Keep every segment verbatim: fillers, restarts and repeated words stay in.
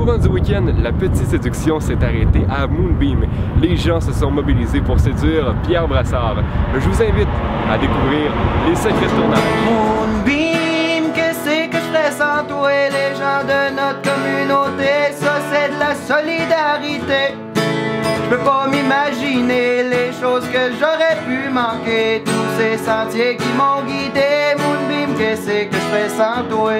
courant du week-end, la petite séduction s'est arrêtée à Moonbeam. Les gens se sont mobilisés pour séduire Pierre Brassard. Je vous invite à découvrir les secrets de tournage. Moonbeam, qu'est-ce que je ferais sans toi? Les gens de notre communauté, ça c'est de la solidarité. Je peux pas m'imaginer les choses que j'aurais pu manquer, tous ces sentiers qui m'ont guidé. Moonbeam, qu'est-ce que je fais sans toi?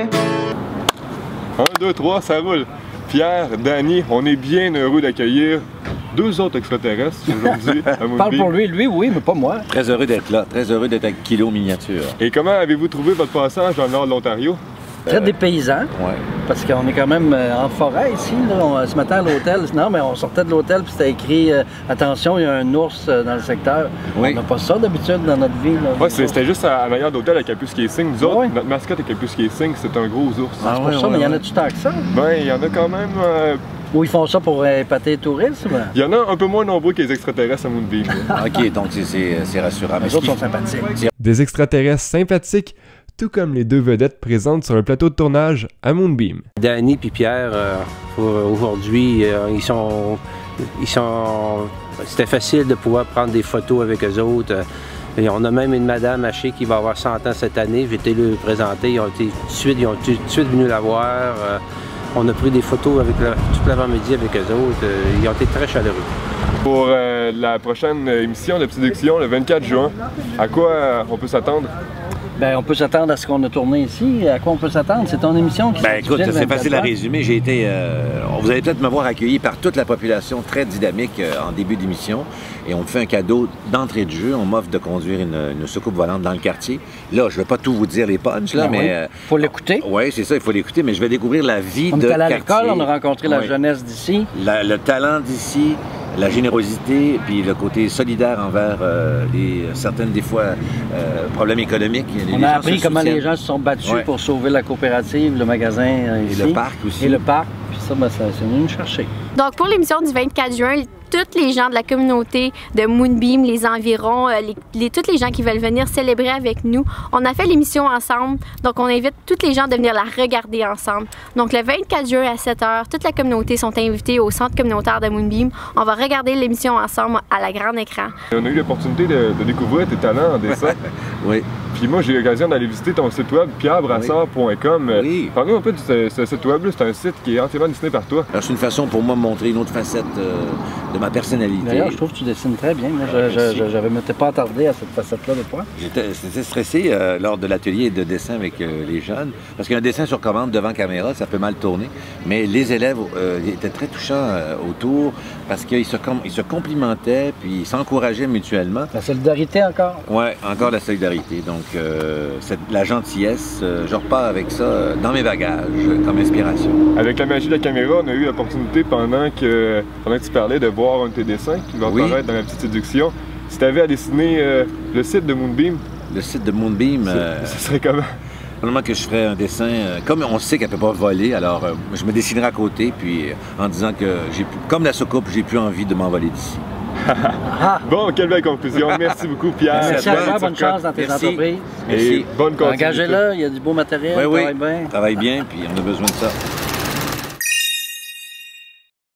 un, deux, trois, ça roule. Pierre, Danny, on est bien heureux d'accueillir deux autres extraterrestres aujourd'hui à Moonbeam. Parle pour lui, lui oui, mais pas moi. Très heureux d'être là, très heureux d'être avec Kilo Miniature. Et comment avez-vous trouvé votre passage dans le nord de l'Ontario? Très Euh, dépaysant, ouais. parce qu'on est quand même euh, en forêt ici. Là. On, ce matin à l'hôtel, non, mais on sortait de l'hôtel puis c'était écrit euh, attention, il y a un ours euh, dans le secteur. Oui. On n'a pas ça d'habitude dans notre vie. Là, Ouais, c'était juste à, à l'arrière d'hôtel avec Capus Casing. Nous autres, Ouais. notre mascotte est Capus Casing, c'est un gros ours. c'est pour ouais, ça, ouais, mais il y en ouais. a-tu tant que ça? Ben, il y en a quand même. euh, Ou ils font ça pour euh, épater les touristes? Ben? Il y en a un peu moins nombreux que les extraterrestres à Moonbeam. OK, donc c'est- c'est c'est rassurant. Mais Les ce autres qui- sont sympathiques. Des extraterrestres sympathiques, tout comme les deux vedettes présentes sur un plateau de tournage à Moonbeam. Danny puis Pierre, euh, pour aujourd'hui, euh, ils sont, ils sont. C'était facile de pouvoir prendre des photos avec eux autres. Euh, et on a même une madame hachée qui va avoir cent ans cette année. J'ai été le présenter. Ils ont été tout de suite, ils ont tout de suite venu la voir. Euh, on a pris des photos avec le, toute l'avant-midi avec eux autres. Euh, ils ont été très chaleureux. Pour euh, la prochaine émission de Séduction, le vingt-quatre juin, à quoi euh, on peut s'attendre? Ben, on peut s'attendre à ce qu'on a tourné ici. À quoi on peut s'attendre? C'est ton émission qui Ben se écoute, diffuse le c'est facile à vingt-quatre. résumer. J'ai été, euh, vous allez peut-être me voir accueilli par toute la population, très dynamique euh, en début d'émission. Et on me fait un cadeau d'entrée de jeu. On m'offre de conduire une, une soucoupe volante dans le quartier. Là, je ne vais pas tout vous dire les punchs, là, Ben mais... oui. euh, Faut l'écouter. oui, c'est ça, il faut l'écouter, mais je vais découvrir la vie On de est allé à quartier. l'école, on a rencontré la Oui. jeunesse d'ici. La- le talent d'ici, la générosité, puis le côté solidaire envers euh, les, certaines, des fois, euh, problèmes économiques. Les- On les a gens appris se comment les soutiennent. gens se sont battus Ouais. pour sauver la coopérative, le magasin euh, Et ici. le parc aussi. Et le parc. Puis ça, ben, ça c'est venu nous chercher. Donc, pour l'émission du vingt-quatre juin, tous les gens de la communauté de Moonbeam, les environs, euh, les, les, tous les gens qui veulent venir célébrer avec nous, on a fait l'émission ensemble. Donc, on invite tous les gens de venir la regarder ensemble. Donc, le vingt-quatre juin à sept heures, toute la communauté sont invités au centre communautaire de Moonbeam. On va regarder l'émission ensemble à la grande écran. On a eu l'opportunité de, de découvrir tes talents en dessin. Oui. Puis moi, j'ai eu l'occasion d'aller visiter ton site web, pierre brassard point com. Oui. Parle-nous un peu de ce, ce site web-là. C'est un site qui est entièrement dessiné par toi. Alors, c'est une façon pour moi de montrer une autre facette euh, de ma personnalité. D'ailleurs, je trouve que tu dessines très bien. Moi, je- je- je- j'avais m'étais pas attardé à cette facette-là de toi. J'étais j'étais stressé euh, lors de l'atelier de dessin avec euh, les jeunes, parce qu'un dessin sur commande devant caméra, ça peut mal tourner. Mais les élèves euh, étaient très touchants euh, autour, parce qu'ils se, com- ils se complimentaient, puis ils s'encourageaient mutuellement. La solidarité encore. Ouais, encore la solidarité. Donc, euh, cette- la gentillesse, euh, je repars avec ça euh, dans mes bagages, euh, comme inspiration. Avec la magie de la caméra, on a eu l'opportunité pendant que, pendant que tu parlais de voir un de tes dessins qui va Oui. apparaître dans la petite séduction. Si tu avais à dessiner euh, le site de Moonbeam, Le site de Moonbeam, ce- euh, ce serait comment? probablement que je ferais un dessin, euh, comme on sait qu'elle ne peut pas voler, alors euh, je me dessinerai à côté, puis euh, en disant que, j'ai plus- comme la soucoupe, j'ai plus envie de m'envoler d'ici. Bon, quelle belle conclusion. Merci beaucoup, Pierre. Merci à à toi, toi, bonne Turcotte. chance dans tes Merci. entreprises. Et Merci. bonne continuité. Engagez-le, il y a du beau matériel, Oui, oui, travaille bien. travaille bien, puis on a besoin de ça.